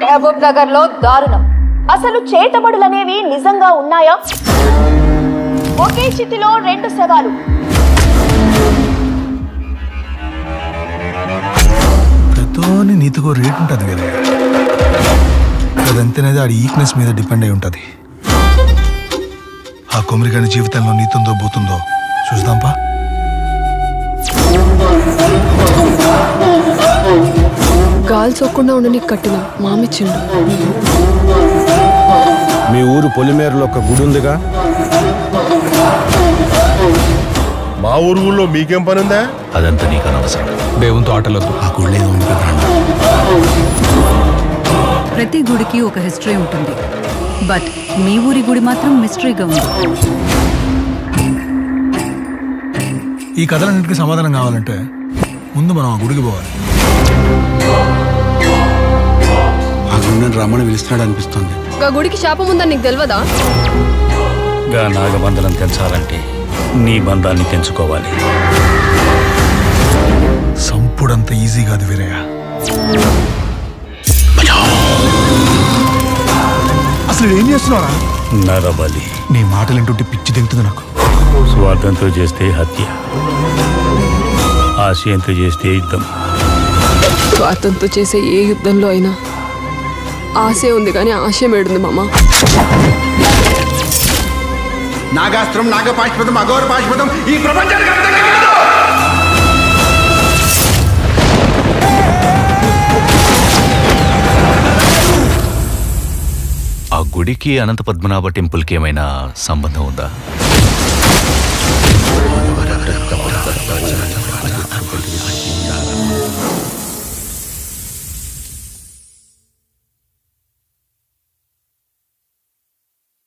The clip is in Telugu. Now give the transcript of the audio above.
మహబూబ్ నగర్ లో దారుణం. అసలు చేతబడులనేవి నిజంగా ఉన్నాయా? ఒకే చితిలో 2 శవాలు. ప్రతోని నీతికో రేట్ ఉంటుంది కదా, అదంతేనేది ఆడి ఈక్నెస్ మీద డిపెండ్ అయి ఉంటుంది. ఆ కొమరిగాని జీవితంలో నీతుందో పోతుందో చూద్దాంపా. గాలి సోకుండా ఉండని కట్టిన మామిచ్చిండు. మీ ఊరు పొలిమేరలో ఒక గుడి ఉందిగా? మా ఊరులో మీకేం పని ఉందా? అదంతా నీకు అనవసరం. దేవునితో ఆటలొద్దు. ఆ గుడి ఏదో ఉంది కదా. ప్రతి గుడికి ఒక హిస్టరీ ఉంటుంది, బట్ మీ ఊరి గుడి మాత్రం మిస్టరీగా ఉంది. ఈ కథలన్నింటికి సమాధానం కావాలంటే ముందు మనం ఆ గుడికి పోవాలి. ఆ గుడిని రమ్మని పిలుస్తున్నాడు అనిపిస్తుంది. ఆ గుడికి శాపం ఉందని నీకు తెలియదా? గా నాగబంధనం తెంచాలంటే నీ బంధాన్ని తెంచుకోవాలి. సంపుడంత ఈజీ కాదు వీరయ్య. అసలు ఏం చేస్తున్నారా? నరబలి. నీ మాటలు ఏంటుంటే పిచ్చి దిగుతుంది నాకు. స్వార్థంతో చేస్తే హత్య, ఆశయంతో చేస్తే యుద్ధం. స్వార్థంతో చేసే ఏ యుద్ధంలో అయినా ఆశే ఉంది, కానీ ఆశయం ఏడుంది మామ. నాగాస్త్రం, నాగపాశుపతం, అఘోర పాశుపతం ఈ ప్రపంచానికి అర్థం కాదు. ఆ గుడికి అనంత పద్మనాభ టెంపుల్కి ఏమైనా సంబంధం ఉందా?